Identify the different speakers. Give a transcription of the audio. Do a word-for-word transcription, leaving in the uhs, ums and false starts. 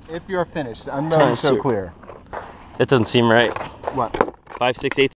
Speaker 1: If you're finished, I'm not so clear.
Speaker 2: That doesn't seem right.
Speaker 1: What?
Speaker 2: Five, six, eight.